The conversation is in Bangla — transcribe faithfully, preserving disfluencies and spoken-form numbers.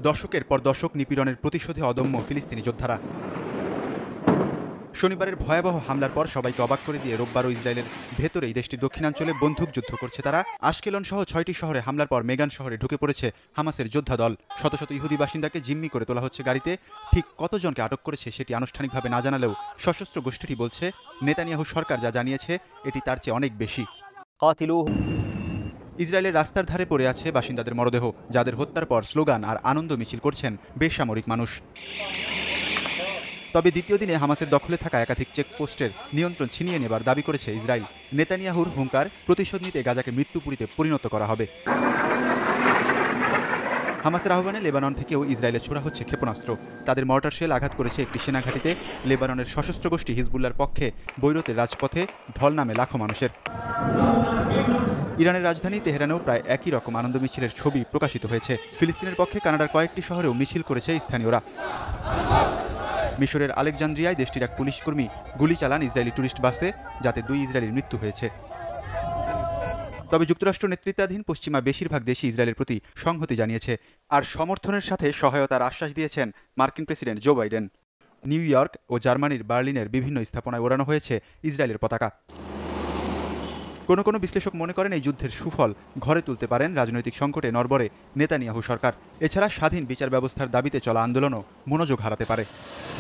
দশকের পর দশক নিপীড়নের প্রতিশোধে অদম্য ফিলিস্তিনি যোদ্ধারা। শনিবারের ভয়াবহ হামলার পর সবাইকে অবাক করে দিয়ে রোববারও ইসরায়েলের ভেতরেই দেশটির দক্ষিণাঞ্চলে বন্দুকযুদ্ধ করছে তারা। আশকেলন সহ ছয়টি শহরে হামলার পর মেগান শহরে ঢুকে পড়েছে হামাসের যোদ্ধা দল। শত শত ইহুদি বাসিন্দাকে জিম্মি করে তোলা হচ্ছে গাড়িতে। ঠিক কতজনকে আটক করেছে সেটি আনুষ্ঠানিকভাবে না জানালেও সশস্ত্র গোষ্ঠীটি বলছে নেতানিয়াহু সরকার যা জানিয়েছে এটি তার চেয়ে অনেক বেশি। ইসরায়েলের রাস্তার ধারে পড়ে আছে বাসিন্দাদের মরদেহ, যাদের হত্যার পর স্লোগান আর আনন্দ মিছিল করছেন বেসামরিক মানুষ। তবে দ্বিতীয় দিনে হামাসের দখলে থাকা একাধিক চেকপোস্টের নিয়ন্ত্রণ ছিনিয়ে নেবার দাবি করেছে ইসরায়েল। নেতানিয়াহুর হুঙ্কার, প্রতিশোধ নিতে গাজাকে মৃত্যুপুরীতে পরিণত করা হবে। হামাসের আহ্বানে লেবানন থেকেও ইসরায়েলে ছোড়া হচ্ছে ক্ষেপণাস্ত্র। তাদের মর্টার শেল আঘাত করেছে একটি সেনাঘাঁটিতে। লেবাননের সশস্ত্র গোষ্ঠী হিজবুল্লার পক্ষে বৈরুতের রাজপথে ঢল নামে লাখো মানুষের। ইরানের রাজধানী তেহরানেও প্রায় একই রকম আনন্দ মিছিলের ছবি প্রকাশিত হয়েছে। ফিলিস্তিনের পক্ষে কানাডার কয়েকটি শহরেও মিছিল করেছে স্থানীয়রা। মিশরের আলেকজান্দ্রিয়ায় দেশটির এক পুলিশকর্মী গুলি চালান ইসরায়েলি টুরিস্ট বাসে, যাতে দুই ইসরায়েলির মৃত্যু হয়েছে। তবে যুক্তরাষ্ট্র নেতৃত্বাধীন পশ্চিমা বেশিরভাগ দেশই ইসরায়েলের প্রতি সংহতি জানিয়েছে আর সমর্থনের সাথে সহায়তার আশ্বাস দিয়েছেন মার্কিন president Joe Biden. New York ও জার্মানির বার্লিনের বিভিন্ন স্থাপনায় ওড়ানো হয়েছে ইসরায়েলের পতাকা। কোনো কোনো বিশ্লেষক মনে করেন এই যুদ্ধের সুফল ঘরে তুলতে পারেন রাজনৈতিক সংকটে নড়বড়ে নেতানিয়াহু সরকার। এছাড়া স্বাধীন বিচার ব্যবস্থার দাবিতে চলা আন্দোলনও মনোযোগ হারাতে পারে।